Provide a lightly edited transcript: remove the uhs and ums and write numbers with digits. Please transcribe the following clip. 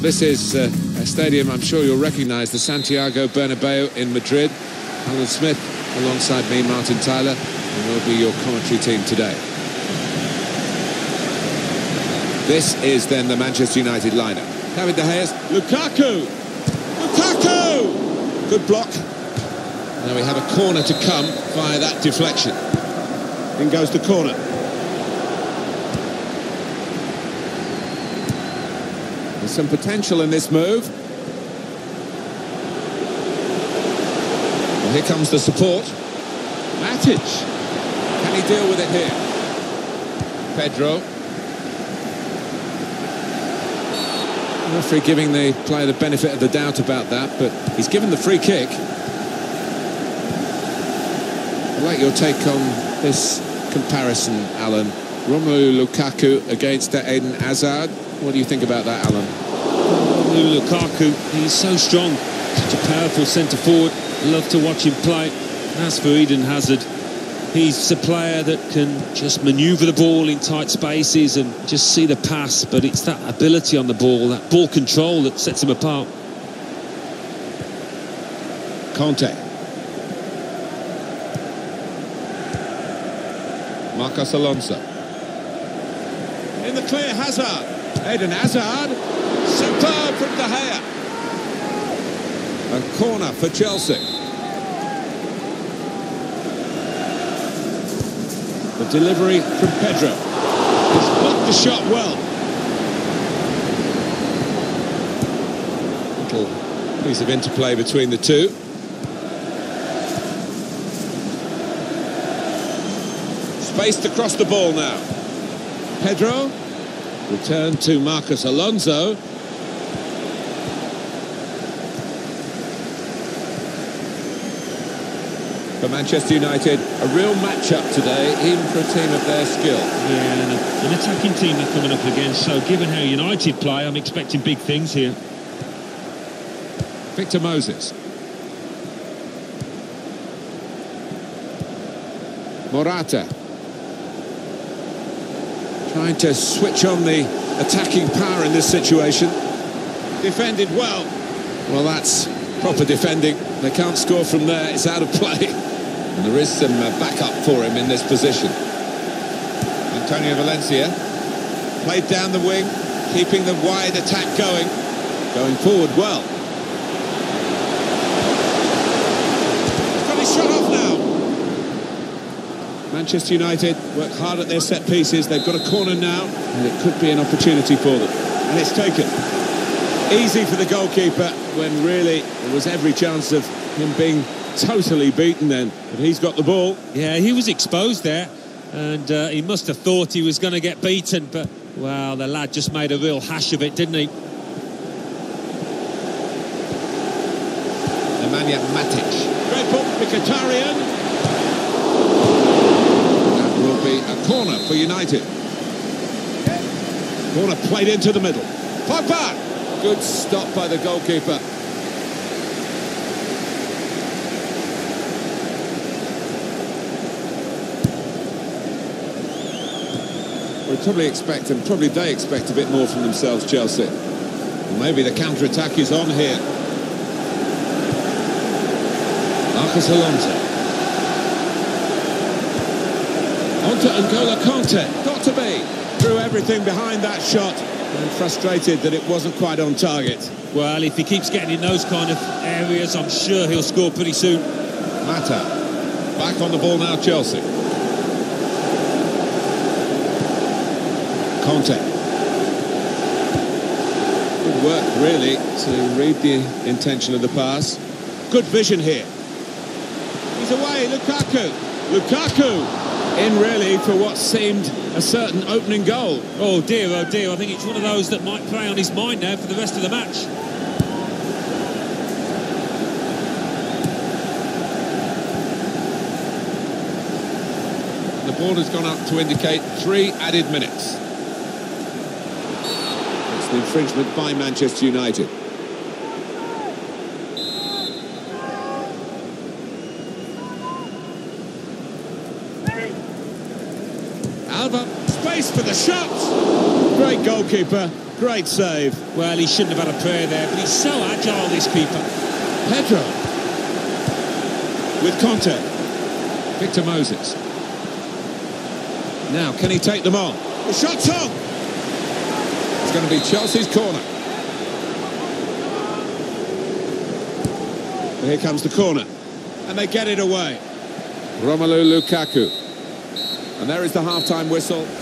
this is a stadium I'm sure you'll recognise, the Santiago Bernabeu in Madrid. Alan Smith alongside me, Martin Tyler, and we'll be your commentary team today. This is then the Manchester United lineup. David De Gea, Lukaku! Lukaku! Good block. Now we have a corner to come via that deflection. In goes the corner. There's some potential in this move. Well, here comes the support. Matic. Can he deal with it here? Pedro. The referee giving the player the benefit of the doubt about that, but he's given the free kick. I'd like your take on this comparison, Alan. Romelu Lukaku against Eden Hazard. What do you think about that, Alan? Romelu Lukaku, he's so strong, such a powerful centre forward. Love to watch him play. As for Eden Hazard, he's a player that can just manoeuvre the ball in tight spaces and just see the pass, but it's that ability on the ball, that ball control that sets him apart. Conte. Marcos Alonso. In the clear, Hazard. Eden Hazard. Superb from De Gea. A corner for Chelsea. The delivery from Pedro. He's blocked the shot well. Little piece of interplay between the two. Spaced across the ball now. Pedro. Return to Marcos Alonso. For Manchester United, a real match-up today, even for a team of their skill. Yeah, and an attacking team they're coming up against, so given how United play, I'm expecting big things here. Victor Moses. Morata. Trying to switch on the attacking power in this situation. Defended well. Well, that's proper defending. They can't score from there. It's out of play. And there is some backup for him in this position. Antonio Valencia. Played down the wing, keeping the wide attack going. Going forward well. He's got his shot off now. Manchester United work hard at their set pieces. They've got a corner now, and it could be an opportunity for them. And it's taken. Easy for the goalkeeper, when really there was every chance of him being totally beaten then. But he's got the ball. Yeah, he was exposed there, and he must have thought he was going to get beaten, but, well, the lad just made a real hash of it, didn't he? Nemanja Matic. Great ball, Mkhitaryan. Be a corner for United. Corner played into the middle. Pogba! Good stop by the goalkeeper. Probably they expect a bit more from themselves, Chelsea. Well, maybe the counter-attack is on here. Marcos Alonso. Onto N'Golo Conte, got to be. Threw everything behind that shot and frustrated that it wasn't quite on target. Well, if he keeps getting in those kind of areas, I'm sure he'll score pretty soon. Mata, back on the ball now, Chelsea. Conte. Good work, really, to read the intention of the pass. Good vision here. He's away, Lukaku. Lukaku! In really for what seemed a certain opening goal. Oh dear, I think it's one of those that might play on his mind now for the rest of the match. The board has gone up to indicate 3 added minutes. It's the infringement by Manchester United. Alba, space for the shot. Great goalkeeper, Great save. Well, he shouldn't have had a prayer there, but he's so agile, this keeper. Pedro. With Conte. Victor Moses. Now, can he take them on? The shot's on! It's going to be Chelsea's corner. Here comes the corner. And they get it away. Romelu Lukaku. And there is the half-time whistle.